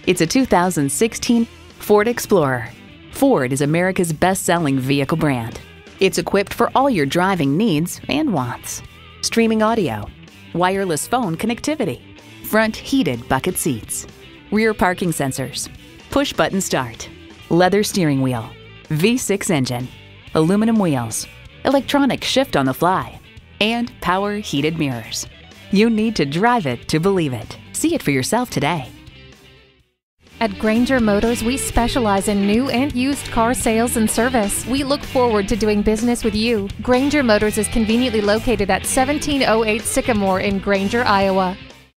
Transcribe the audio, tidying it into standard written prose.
It's a 2016 Ford Explorer. Ford is America's best-selling vehicle brand. It's equipped for all your driving needs and wants. Streaming audio, wireless phone connectivity, front heated bucket seats, rear parking sensors, push-button start, leather steering wheel, V6 engine, aluminum wheels, electronic shift on the fly, and power heated mirrors. You need to drive it to believe it. See it for yourself today. At Granger Motors, we specialize in new and used car sales and service. We look forward to doing business with you. Granger Motors is conveniently located at 1708 Sycamore in Granger, Iowa.